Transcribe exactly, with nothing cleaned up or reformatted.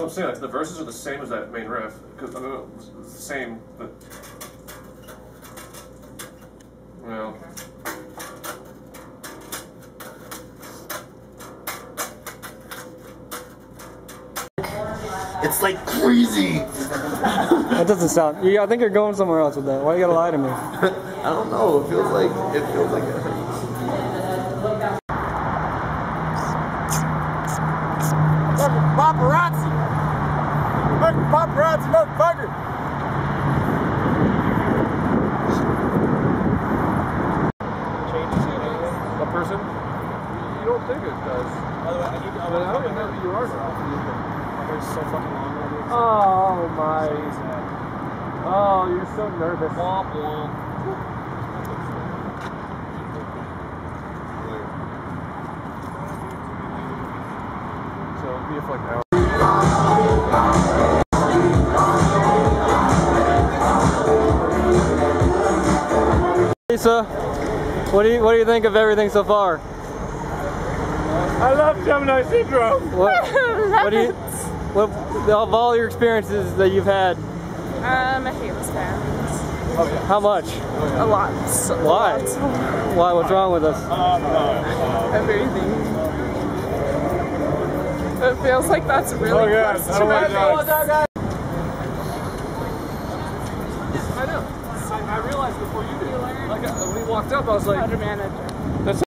I'm saying. Like, the verses are the same as that main riff. Because I know it's the same. But well. It's like crazy. That doesn't sound. Yeah, I think you're going somewhere else with that. Why you gotta lie to me? I don't know. It feels like it feels like it hurts. Paparazzi! Fucking paparazzi, motherfucker! Changes you a person? You don't think it does. By the way, I need to. I don't even know who you are now. It's so fucking long. Oh my. Oh, you're so nervous. Womp womp. So it'll be for like an hour. Lisa, what do you what do you think of everything so far? I love Gemini syndrome. What, what do you what of all your experiences that you've had? Um, I hate this band. Okay. How much? A lot. So Why? Why? What's wrong with us? Everything. It feels like that's really Oh, yeah. close I to don't my like that. face. I know. I, I realized before you did. Like, I, when we walked up, I was like, How to manage it.